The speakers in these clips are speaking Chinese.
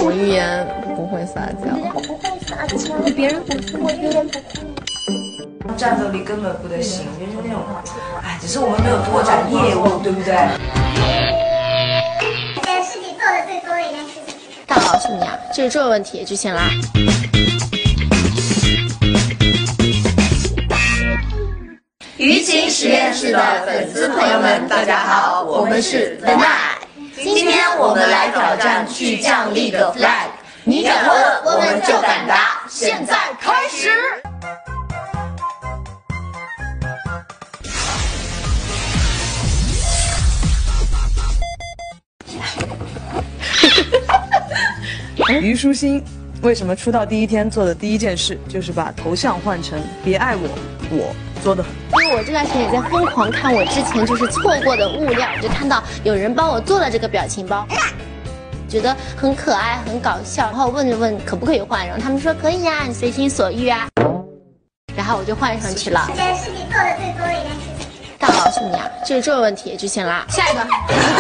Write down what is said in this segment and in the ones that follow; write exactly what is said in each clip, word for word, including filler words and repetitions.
我一言不会撒娇。 我不会撒娇，别人不会，我一言不会。 战斗力根本不得行，就是那种，哎，只是我们没有拓展业务，对不对？ 这件事情做的最多的一件事情是什么？ 大佬是你啊，这是这个问题就行啦。 舆情实验室的粉丝朋友们，大家好，我们是 The Night。今天我们来挑战巨匠立个 flag， 你敢问，我们就敢答。现在开始。 虞书欣为什么出道第一天做的第一件事就是把头像换成别爱我，我做的很。 因为我这段时间也在疯狂看我之前就是错过的物料，就看到有人帮我做了这个表情包，觉得很可爱很搞笑，然后问了问可不可以换，然后他们说可以呀、啊，你随心所欲啊，然后我就换上去了。 这件事情做的最多的一件事情是什么？ 大佬是你啊，这是这个问题就行啦。下一个。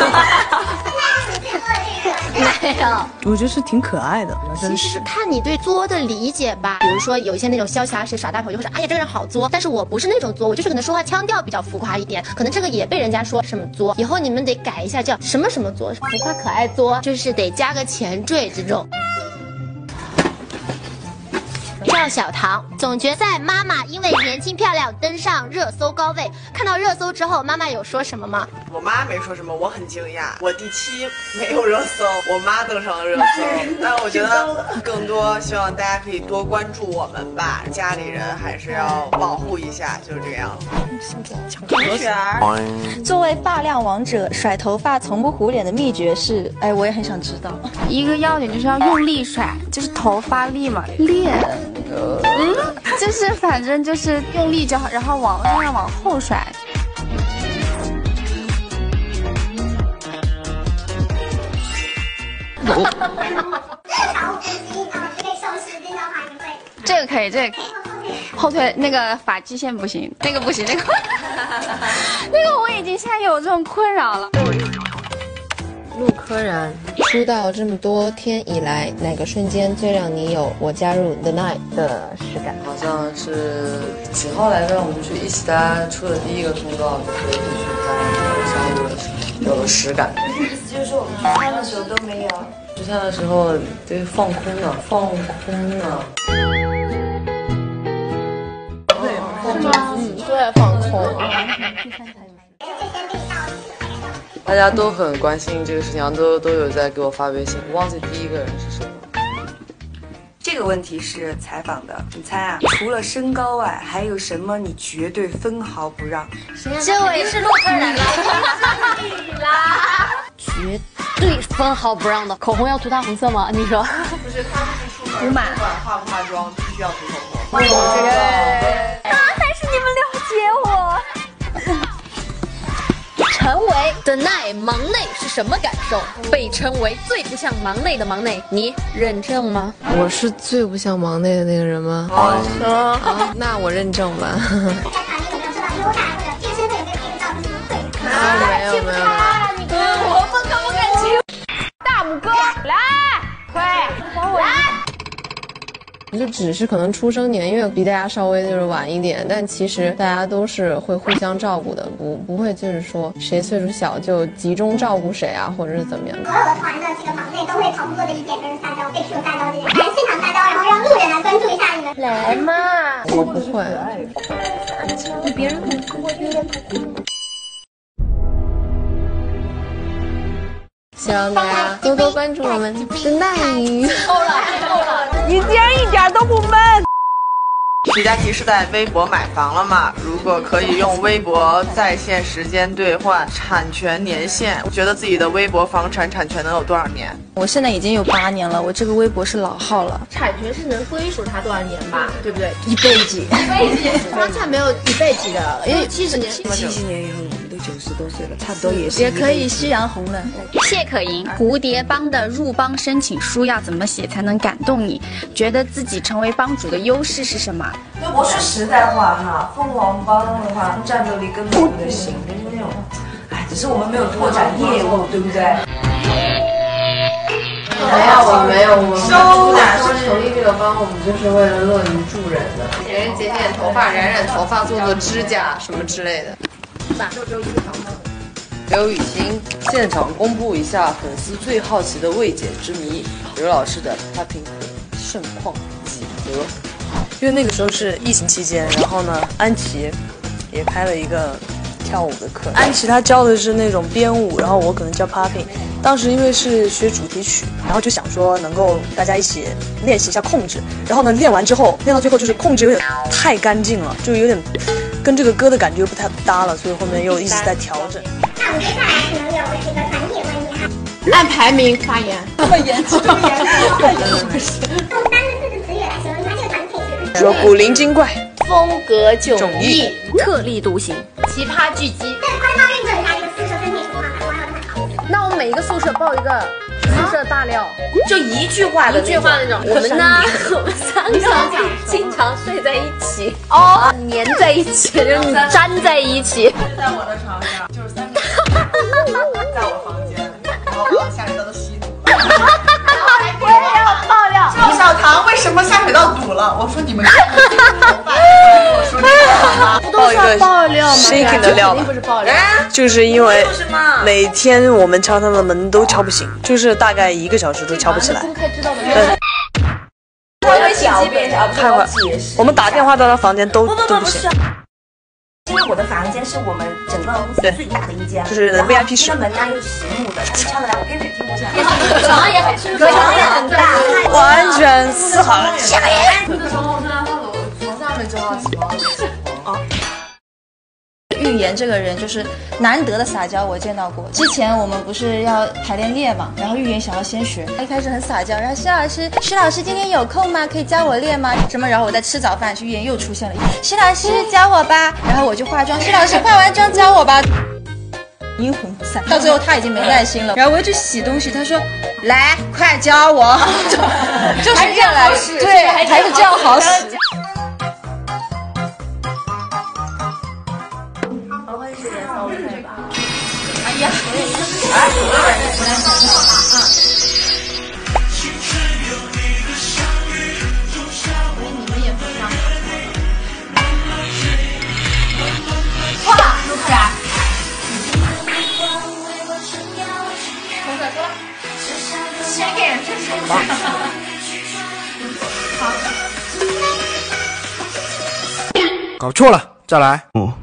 没有， 我觉得是挺可爱的， 其实看你对作的理解吧。比如说有一些那种消息耍大头，就会说哎呀这个人好作，但是我不是那种作，我就是可能说话腔调比较浮夸一点，可能这个也被人家说什么作，以后你们得改一下，叫什么什么作，浮夸可爱作，就是得加个前缀这种。赵小棠总决赛，妈妈因为年轻漂亮登上热搜高位。看到热搜之后，妈妈有说什么吗？ 我妈没说什么，我很惊讶。我第七没有热搜，我妈登上了热搜。但我觉得更多希望大家可以多关注我们吧，家里人还是要保护一下，就是这样。 同学儿，作为发量王者，甩头发从不糊脸的秘诀是？哎，我也很想知道。 一个要点就是要用力甩，就是头发力嘛，练。嗯，就是反正就是用力就好，然后往上往后甩。这个可以，这个后腿那个发际线不行，那个不行，那个那个我已经现在有这种困扰了。 陆柯燃出道这么多天以来，哪个瞬间最让你有我加入 The Night 的实感？ 好像是几号来着？我们去一起大家出的第一个通告，就是一起在相互的时候有了实感。 意思就是我们聚餐的时候都没有。 聚餐的时候对放空呢，放空呢。 对，是吗？嗯，对，放空。 大家都很关心这个事情，都都有在给我发微信。我忘记第一个人是谁了。 这个问题是采访的，你猜啊？除了身高外，还有什么你绝对分毫不让？ 这位是陆柯燃啦，绝对分毫不让的。口红要涂它红色吗？你说？ 不是，他就是出门，不管化不化妆，必须要涂口红。 哦，这个。 啊，还是你们了解我。 成为 The Night 忙内是什么感受？被称为最不像忙内的忙内，你认证吗？我是最不像忙内的那个人吗？哦，啊，那我认证吧。 在团里有没有收到优待或者健身费有没有给到什么退？ 没有没有。 我不可不敢亲。大拇哥，来，快，来。 就只是可能出生年月比大家稍微就是晚一点，但其实大家都是会互相照顾的，不不会就是说谁岁数小就集中照顾谁啊，或者是怎么样。 所有的团的这个忙内都会同步的一点就是撒娇，被 Q 撒娇这件事，来现场撒娇，然后让路人来关注一下你们。 来嘛，我不会。 别人不会，我一言不会。 希望大家多多关注我们的奈鱼。 够了，够了， 你竟然一点都不闷。 徐佳琪是在微博买房了吗？如果可以用微博在线时间兑换产权年限，觉得自己的微博房产产权能有多少年？ 我现在已经有八年了，我这个微博是老号了。 产权是能归属他多少年吧？对不对？ 一辈子。 一辈子，房产没有一辈子的，因为七十年。 七十年以后我们都九十多岁了，差不多也是。 也可以夕阳红了。 谢可寅，蝴蝶帮的入帮申请书要怎么写才能感动你？觉得自己成为帮主的优势是什么？ 我说实在话哈，凤凰帮的话，战斗力根本不得行，就是那种，哎，只是我们没有拓展业务，对不对？ 没有，我没有，我们收哪说成立这个班，我们就是为了乐于助人的，给人剪剪头发、染染头发、做做指甲什么之类的。刘雨欣现场公布一下粉丝最好奇的未解之谜：刘老师的 popping 盛况几何？ 因为那个时候是疫情期间，然后呢，安琪也开了一个跳舞的课。安琪她教的是那种编舞，然后我可能教 popping。当时因为是学主题曲，然后就想说能够大家一起练习一下控制。然后呢，练完之后，练到最后就是控制有点太干净了，就有点跟这个歌的感觉不太搭了，所以后面又一直在调整。 那我们接下来可能有几个团体问题哈。 按排名发言。 这么严肃，这么严肃。用三个四个词语来形容一下这个团体可以是。 说古灵精怪， 风格迥异， 特立独行， 奇葩聚集。 对，快帮认证一下这个宿舍分配情况吧，我还有很好奇。 那我们每一个宿舍报一个宿舍大料， 就一句话的一句话那种。 我们呢，我们三个经常睡在一起，哦，粘在一起，就是你粘在一起。 在我的床上就是三个，在我房间，然后把我下水道都吸堵了。 我也要爆料。 赵小棠为什么下水道堵了？我说你们看不清头发，我说这个吗？ 爆一个爆料吗 shaking 的料吧， 不是爆料， 就是因为每天我们敲他们的门都敲不醒，就是大概一个小时都敲不起来。 公开知道的。 对。 他会狡辩， 看会儿，我们打电话到他房间都都不行。 因为我的房间是我们整个公司最大的一间， 就是 V I P 室。 这门呢又是实木的，他们敲得来，我根本听不见。 床也很舒服， 床也很大， 完全丝毫下面。 那时候是在二楼床下面教他起毛的。啊。 预言这个人就是难得的撒娇，我见到过。之前我们不是要排练练嘛，然后预言想要先学，他一开始很撒娇，然后施老师，施老师今天有空吗？可以教我练吗？什么？然后我在吃早饭，预言又出现了，施老师教我吧。然后我就化妆，施老师化完妆教我吧。阴魂不散，到最后他已经没耐心了，然后我又去洗东西，他说来快教我，就是这样来试，对，还是这样好使。哎呀，哎，我也是，我来想想啊。 你们也不上。 错了，陆克然。红色说，先给人这是。好。 搞错了，再来。哦。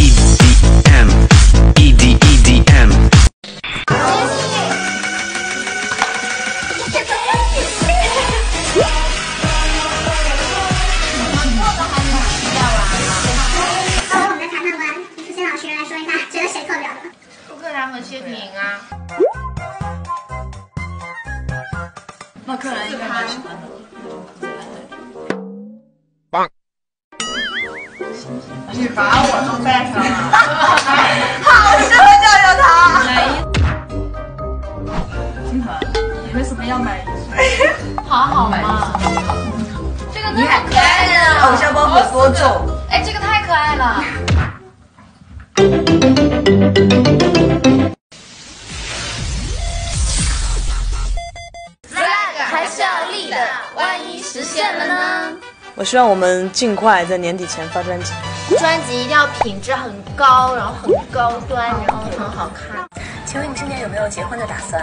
薛婷啊， 那客人应该蛮喜欢的。 棒！ 你把我都带上了， 好适合教教他。金团，你为什么要买？ 好好嘛，这个你好可爱了，偶像包袱多重？ 哎，这个太可爱了。 还是要立的，万一实现了呢？ 我希望我们尽快在年底前发专辑。 专辑一定要品质很高，然后很高端，然后很好看。 请问你今年有没有结婚的打算？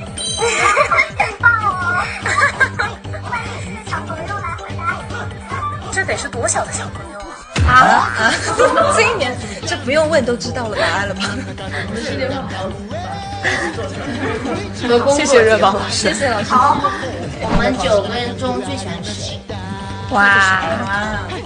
这得是多小的小朋友啊！ 啊啊！这一年，这不用问都知道了答案了吧？ 谢谢热宝老师， 谢谢老师。 好，我们九个人中最喜欢谁？ 哇！